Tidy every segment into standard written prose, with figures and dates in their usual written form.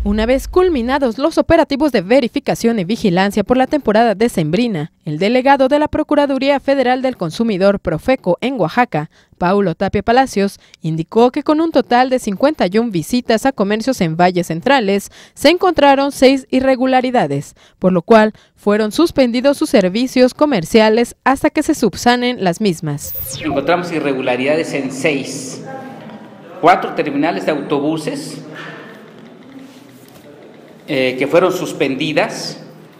Una vez culminados los operativos de verificación y vigilancia por la temporada decembrina, el delegado de la Procuraduría Federal del Consumidor Profeco en Oaxaca, Paulo Tapia Palacios, indicó que con un total de 51 visitas a comercios en valles centrales, se encontraron 6 irregularidades, por lo cual fueron suspendidos sus servicios comerciales hasta que se subsanen las mismas. Encontramos irregularidades en 6, 4 terminales de autobuses, que fueron suspendidas,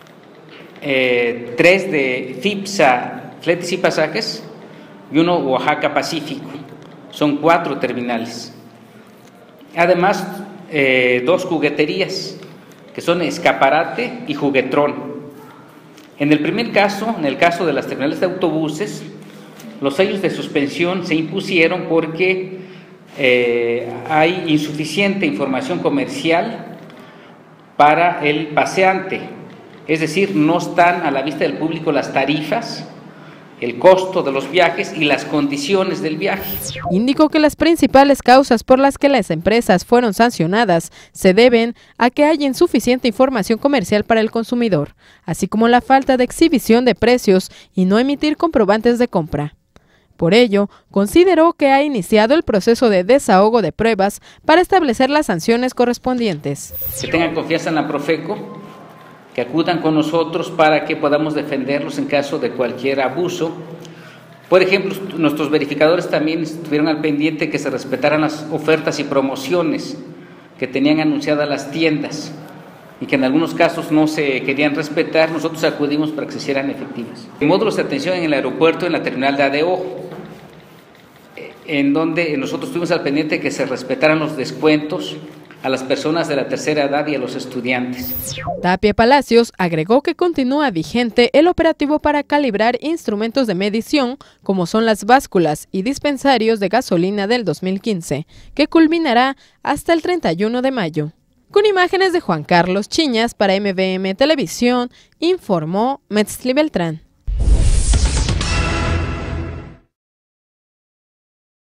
3 de FIPSA, Fletes y Pasajes, y 1 Oaxaca Pacífico. Son 4 terminales. Además, 2 jugueterías, que son Escaparate y Juguetrón. En el primer caso, en el caso de las terminales de autobuses, los sellos de suspensión se impusieron porque hay insuficiente información comercial para el paseante, es decir, no están a la vista del público las tarifas, el costo de los viajes y las condiciones del viaje. Indicó que las principales causas por las que las empresas fueron sancionadas se deben a que hay insuficiente información comercial para el consumidor, así como la falta de exhibición de precios y no emitir comprobantes de compra. Por ello, consideró que ha iniciado el proceso de desahogo de pruebas para establecer las sanciones correspondientes. Que tengan confianza en la Profeco, que acudan con nosotros para que podamos defenderlos en caso de cualquier abuso. Por ejemplo, nuestros verificadores también estuvieron al pendiente que se respetaran las ofertas y promociones que tenían anunciadas las tiendas y que en algunos casos no se querían respetar. Nosotros acudimos para que se hicieran efectivas. Módulos de atención en el aeropuerto, en la terminal de ADO, en donde nosotros estuvimos al pendiente que se respetaran los descuentos a las personas de la tercera edad y a los estudiantes. Tapia Palacios agregó que continúa vigente el operativo para calibrar instrumentos de medición, como son las básculas y dispensarios de gasolina del 2015, que culminará hasta el 31 de mayo. Con imágenes de Juan Carlos Chiñas para MVM Televisión, informó Metzli Beltrán.